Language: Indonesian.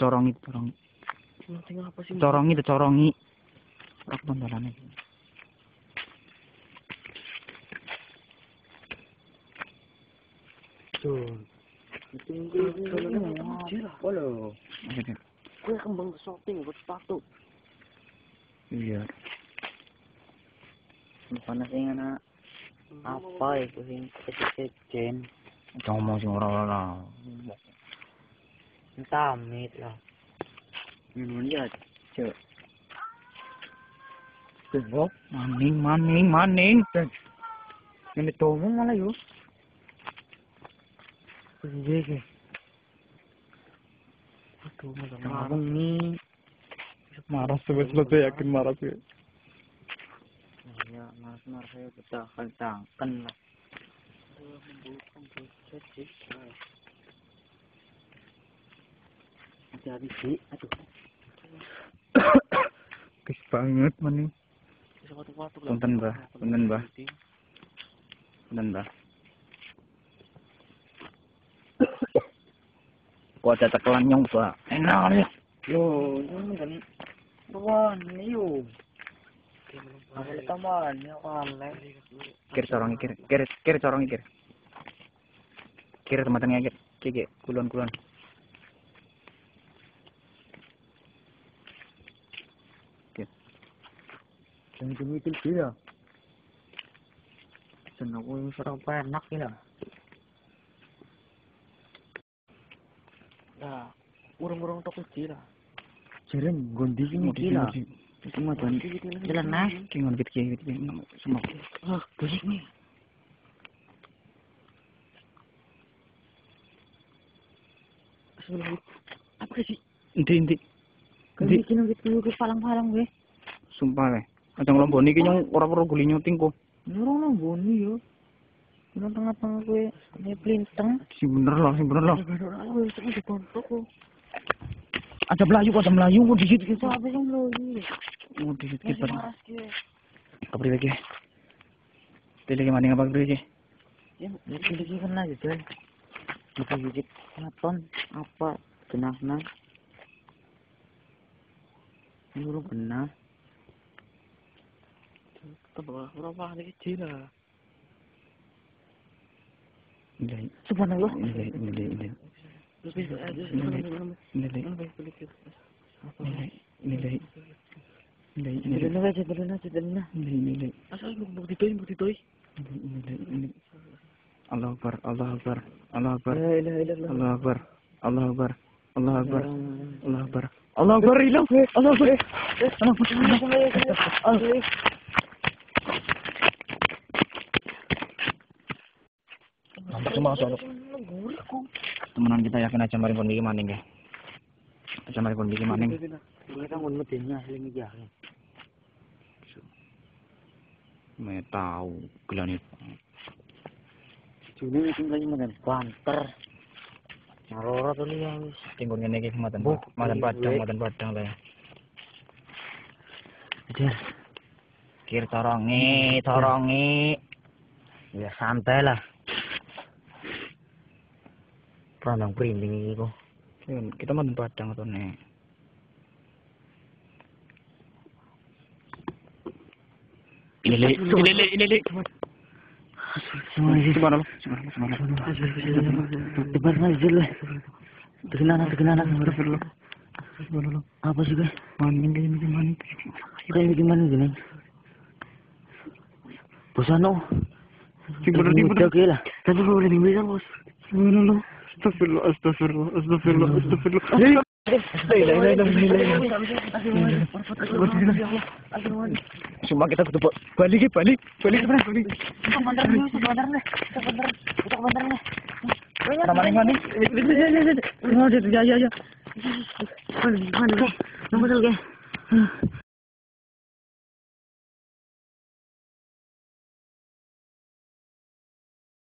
Corongi. Apa sih? Corongi. Rak bandalane. Tuh. Itu apa lo? Gue kembang shopping buat sepatu. Iya. Bukan sih anak apa itu sih kecil-kecil. Ngomong sing ora. Tamit lah. Minum ya, cek. Tengok, Maning. ini tomong malah yuk. Iya. Aduh, marah nih. Marah sebetulnya yakin marah sih. Ya, marah saya betah kencangkan lah. Jadi sih, aduh. Kis banget maning. Punten, Mbah. Kok ada tekelan nyong, Mbak. Enak nih. Yo, ini kan ruan yuk. Ada tambahan ya kan. Kir corongi. Kir teman-teman kir. Kulon. Jangan itu dia. Senang aku serang enak ya. Nah, urung-urung toko kecil lah. Jarang gondi sini gila. Semua gondi jalan nah. Kingon gitu. Semua. Ah, busuk nih. Apa sih? Inti. Kau bikin gitu palang-palang gue. Sumpah le. Ajang lomboni ki nyong ora perlu guli nyuting kok. Nurung lomboni yo. Nang tengah-tengah gue ini plinteng. Sing bener lah. Aku itu di kontok kok. Ada Melayu kok dikit gitu. Apa sih Melayu? Oh, dikit gitu. Kapri lagi. Pilih ke maning apa kapri lagi? Ya, pilih kan aja deh. Dikit katon apa genahna. Nurung genah. Berapa hari kecil lah. Ini. Subhanallah. Ini. Asal bukti toy. Allah Akbar. Allah hilang. Cuma soal temenan kita yakin aja mari kon iki maning ya. Aja mari kon iki maning. Kita ngun medenya asli ya. Me tahu gelane. June iki lagi menen banter. Marora to liya wis. Tinggon ngene iki madan padang lah. Ajar. Kir corongi. Ya santai lah. Pranang printing iki kok. Kita madan padang to nek. Ini. Subhanallah. Tebar nazil lah. Terkenal. Apa sih guys? Maning gini. Kayak gimana gini? Bosano. Tiba-tiba lah. Tapi boleh bisa bos. Subhanallah. Astagfirullah. Cuma kita ketemu balik. Sama nih maning. Ya. Mana? Nomor